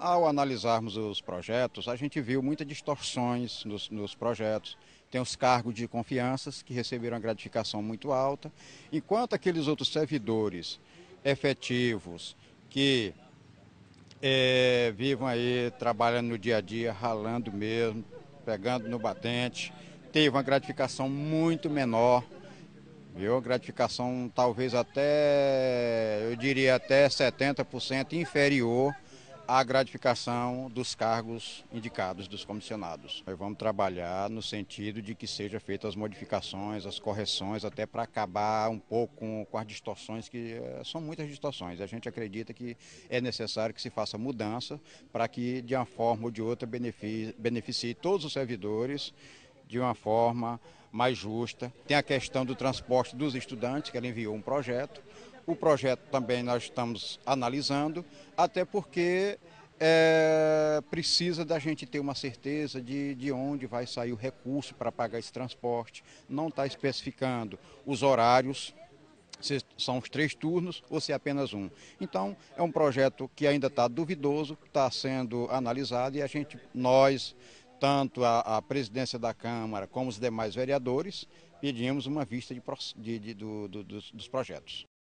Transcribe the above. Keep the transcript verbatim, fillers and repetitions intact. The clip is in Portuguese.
Ao analisarmos os projetos, a gente viu muitas distorções nos, nos projetos. Tem os cargos de confiança que receberam uma gratificação muito alta, enquanto aqueles outros servidores efetivos que é, vivam aí trabalhando no dia a dia, ralando mesmo, pegando no batente, teve uma gratificação muito menor, viu? Gratificação talvez até, eu diria até setenta por cento inferior à gratificação dos cargos indicados dos comissionados. Nós vamos trabalhar no sentido de que sejam feitas as modificações, as correções, até para acabar um pouco com, com as distorções, que eh, são muitas distorções. A gente acredita que é necessário que se faça mudança para que, de uma forma ou de outra, beneficie, beneficie todos os servidores de uma forma mais justa. Tem a questão do transporte dos estudantes, que ela enviou um projeto. O projeto também nós estamos analisando, até porque é, precisa da gente ter uma certeza de, de onde vai sair o recurso para pagar esse transporte. Não está especificando os horários, se são os três turnos ou se é apenas um. Então, é um projeto que ainda está duvidoso, está sendo analisado e a gente, nós, tanto a, a presidência da Câmara como os demais vereadores, pedimos uma vista de, de, de, do, do, dos, dos projetos.